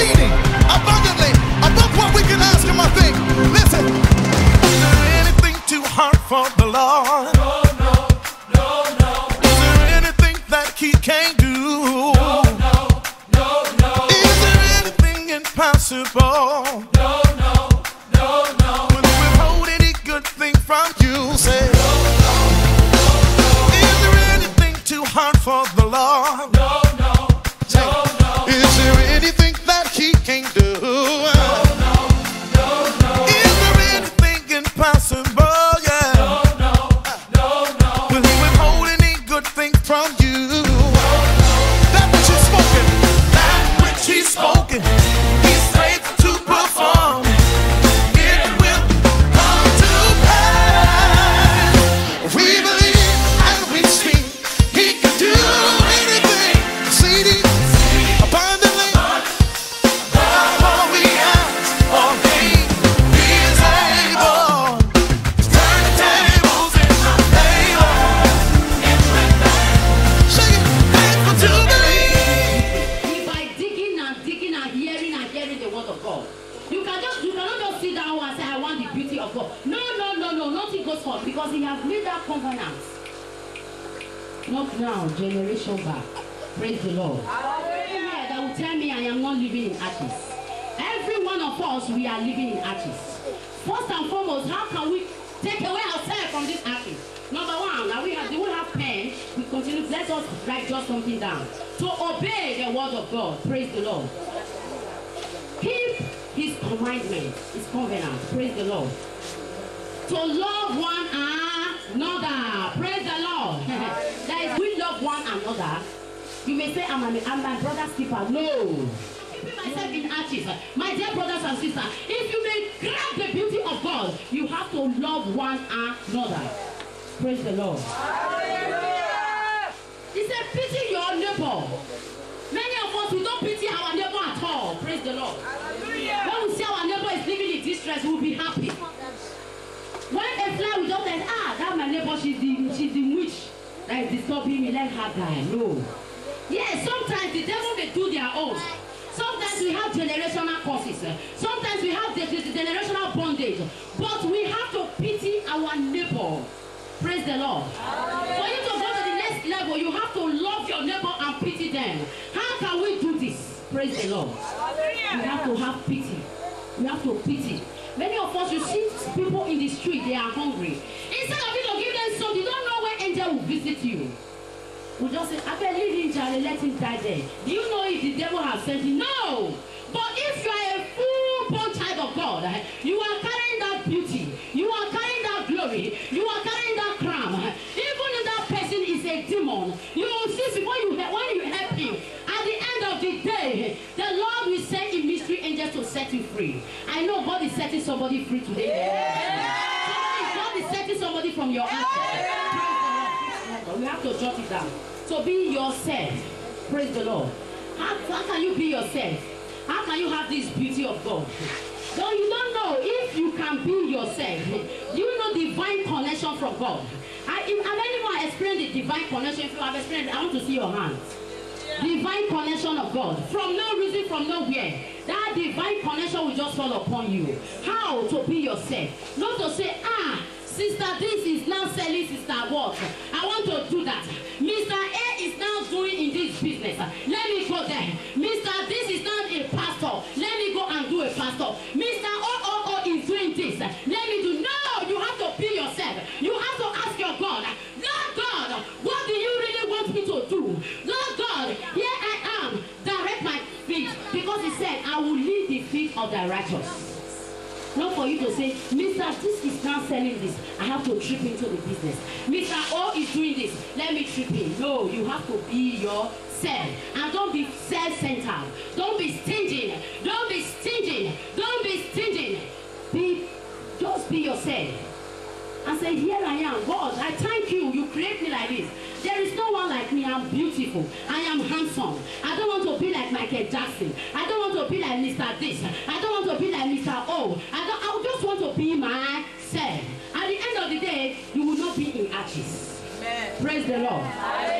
exceeding abundantly above what we can ask him or think. Listen, is there anything too hard for the Lord? No, no, no, no. Is there anything that he can't do? No, no, no, no. Is there anything impossible? No, no, no, no. Will he withhold any good thing from you? Say, No, no, no, no. is there anything too hard for the Lord? No, no, no, no. Is there anything that he can't do? No, no, no, no. Is there anything impossible? Yeah. No, no, no, no. Will he withhold any good thing from you? That which he's spoken, that which he's spoken, he's faithful to perform. It will come to pass. We believe and we see he can do anything, exceeding abundantly above all we ask or think. He is able to turn the tables in our favor. Sing it, faithful to believe. By digging and hearing the word of God. You cannot just sit down and say, I want the beauty of God. No, no, no, no, nothing goes for, because he has made that covenant. Not now, generation back. Praise the Lord. Yeah, that will tell me I am not living in ashes. Every one of us, we are living in ashes. First and foremost, how can we take away ourselves from this ashes? Number one, now we have pen. We continue. Let us write just something down. To obey the word of God. Praise the Lord. Keep his commandments, his covenant. Praise the Lord. To love one another. Praise the Lord. That is, we love one another. You may say, I'm my brother's keeper. No. Keeping myself in ashes. My dear brothers and sisters, if you may grab the beauty of God, you have to love one another. Praise the Lord. He said, pity your neighbor. Many of us, we don't pity our neighbor at all. Praise the Lord. When we see our neighbor is living in distress, we'll be happy. When a fly, we don't say, that's my neighbor, she's the witch that is disturbing me, let her die. No. Yes, sometimes the devil may do their own. Sometimes we have generational curses. Sometimes we have the generational bondage. But we have to pity our neighbor. Praise the Lord. For you to go to the next level, you have to love your neighbor and pity them. How can we do this? Praise the Lord. We have to have pity. We have to pity. Many of us, you see people in the street, they are hungry. Instead of you to give them something, you don't know when angel will visit you. We just say, I can leave him, Charlie, let him die there. Do you know if the devil has sent him? No. But if you are a full-born child of God, you are carrying that beauty. You are carrying that glory. You are carrying that crown. Even if that person is a demon, you will see when you help him. At the end of the day, the Lord will send a mystery angels to set you free. I know God is setting somebody free today. Yeah. God is setting somebody from your answer. We have to jot it down. So be yourself. Praise the Lord. How can you be yourself? How can you have this beauty of God? So you don't know if you can be yourself. You know divine connection from God. Have anyone experienced the divine connection? If you have experienced, I want to see your hands. Divine connection of God. From no reason, from nowhere. That divine connection will just fall upon you. How to be yourself? Not to say, sister, this is now selling sister what? I want to do that. Mr. A is now doing in this business. Let me go there. Mr. This is now a pastor. Let me go and do a pastor. Mr. O is doing this. Let me do. No, you have to be yourself. You have to ask your God, Lord God, what do you really want me to do? Lord God, here I am. Direct my feet. Because he said, I will lead the feet of the righteous. Not for you to say, Mr. This is now selling this. I have to trip into the business. Mr. O is doing this. Let me trip in. No, you have to be yourself. And don't be self-centered. Don't be stingy. Don't be stingy. Don't be stingy. Just be yourself. And say, here I am. God, I thank you. You create me like this. There is no one like me. I'm beautiful. I am handsome. I don't want to be like Michael Jackson. I don't want to be like Mr. This. I don't want to be like Mr. O. I just want to be myself. At the end of the day, you will not be in ashes. Amen. Praise the Lord. Amen.